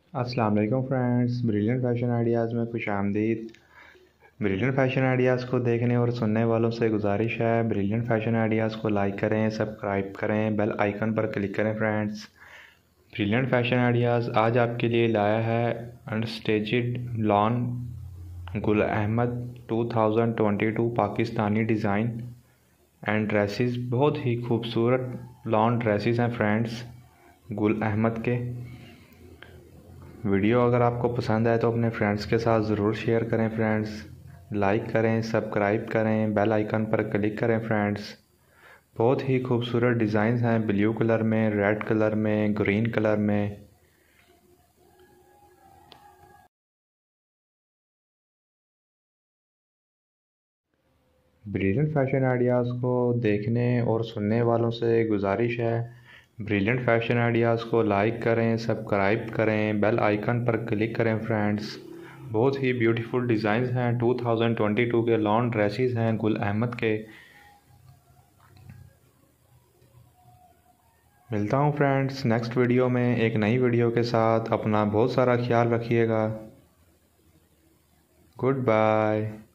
अस्सलाम वालेकुम friends, brilliant fashion ideas में खुशामदीद। ब्रिलियंट फ़ैशन आइडियाज़ को देखने और सुनने वालों से गुजारिश है, ब्रिलियंट फ़ैशन आइडियाज़ को लाइक करें, सब्सक्राइब करें, बेल आइकन पर क्लिक करें फ्रेंड्स। ब्रिलियंट फ़ैशन आइडियाज़ आज आपके लिए लाया है unstitched lawn Gul Ahmed 2022 Pakistani design and dresses. बहुत ही खूबसूरत लॉन ड्रेसेस हैं फ्रेंड्स, गुल अहमद के। वीडियो अगर आपको पसंद आए तो अपने फ्रेंड्स के साथ ज़रूर शेयर करें फ्रेंड्स। लाइक करें, सब्सक्राइब करें, बेल आइकन पर क्लिक करें फ्रेंड्स। बहुत ही खूबसूरत डिज़ाइंस हैं, ब्लू कलर में, रेड कलर में, ग्रीन कलर में। ब्रिलियंट फ़ैशन आइडियाज़ को देखने और सुनने वालों से गुजारिश है, ब्रिलियंट फ़ैशन आइडियाज़ को लाइक करें, सब्सक्राइब करें, बेल आइकन पर क्लिक करें फ्रेंड्स। बहुत ही ब्यूटीफुल डिज़ाइंस हैं, 2022 के लॉन ड्रेसेस हैं गुल अहमद के। मिलता हूँ फ्रेंड्स नेक्स्ट वीडियो में एक नई वीडियो के साथ। अपना बहुत सारा ख्याल रखिएगा। Good bye.